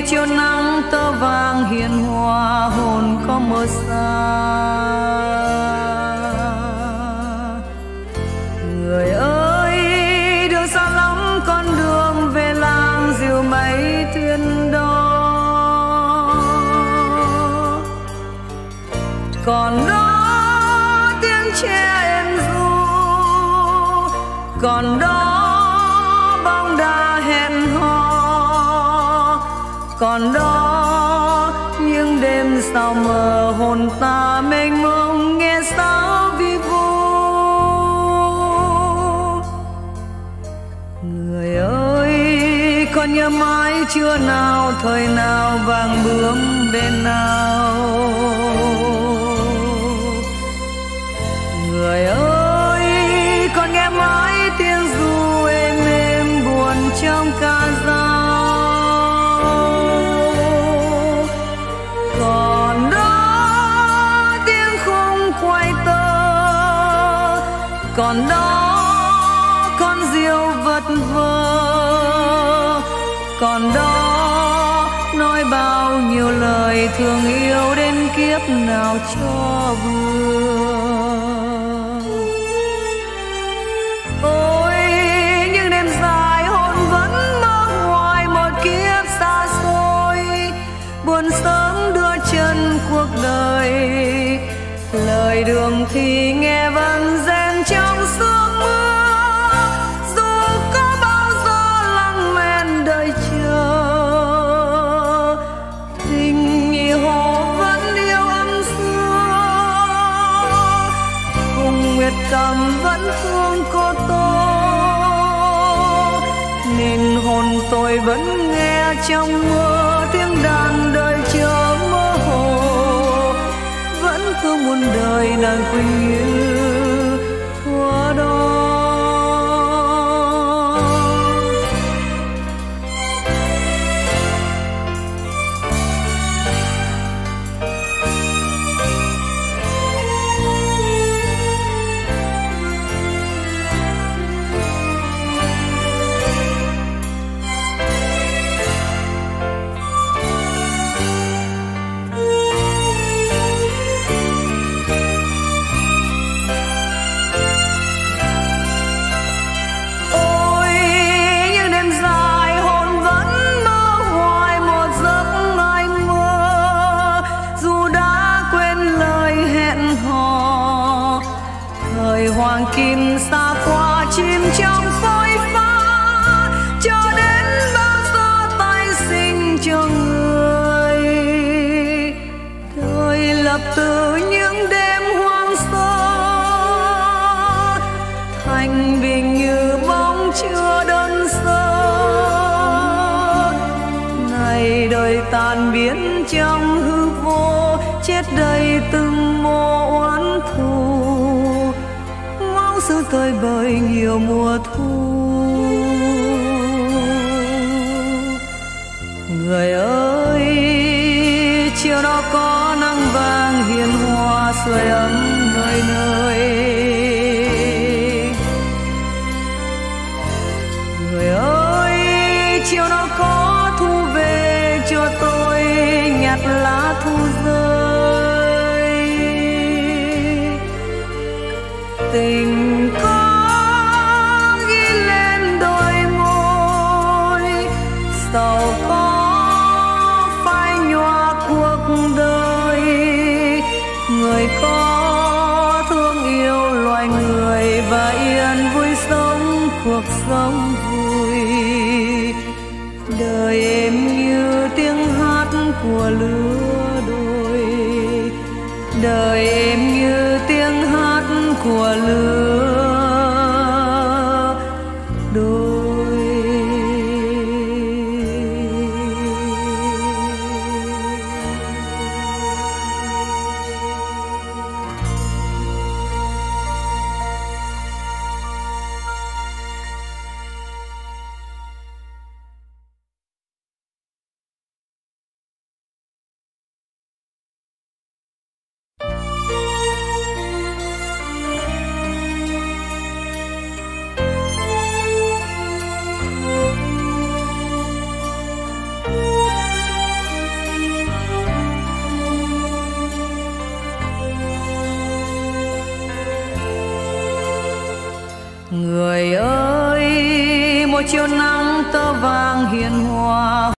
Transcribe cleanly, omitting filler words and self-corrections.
chiều nắng tơ vàng hiền hòa hồn có mơ xa. Người ơi đường xa lắm con đường về làng dìu mấy thuyền đó. Còn đó tiếng tre êm ru, còn đó bóng đá hẹn hò, còn đó những đêm sao mờ hồn ta mênh mông nghe sao vi vu. Người ơi con nhớ mãi chưa nào thời nào vàng bướm bên nào. Người ơi con nghe mãi tiếng ru êm êm buồn trong ca dao. Còn đó tiếng khung quay tơ, còn đó con diều vật vờ, còn đó nói bao nhiêu lời thương yêu đến kiếp nào cho vừa. Ôi những đêm dài hồn vẫn mơ hoài một kiếp xa xôi, buồn sớm đưa chân cuộc đời, lời đường thì nghe vẫn rèn trong sương mưa. Dù có bao giờ lặng men đợi chờ, tình nhị hồ vẫn yêu ấm xưa, cùng nguyệt cầm vẫn thương cô tô, nên hồn tôi vẫn nghe trong mơ tiếng đàn đời chờ mơ hồ, vẫn thương muôn đời nàng quỳnh như thuở đó. Hoàng kim xa qua chim trong phôi pha, cho đến bao giờ tay sinh cho người. Đời lập từ những đêm hoang sơ, thành bình như bóng chưa đơn sơ. Ngày đời tan biến trong hư vô, chết đầy từng mồ oán thù, xưa tơi bời nhiều mùa thu. Người ơi chiều đó có nắng vàng hiền hòa sưởi ấm nơi nơi. Người ơi chiều đó có thu về cho tôi nhặt lá thu rơi. Tình giàu có phai nhòa cuộc đời, người có thương yêu loài người và yên vui sống cuộc sống vui. Đời em như tiếng hát của lứa đôi, đời em như tiếng hát của lứa đôi. người ơi một chiều nắng tơ vàng hiền hòa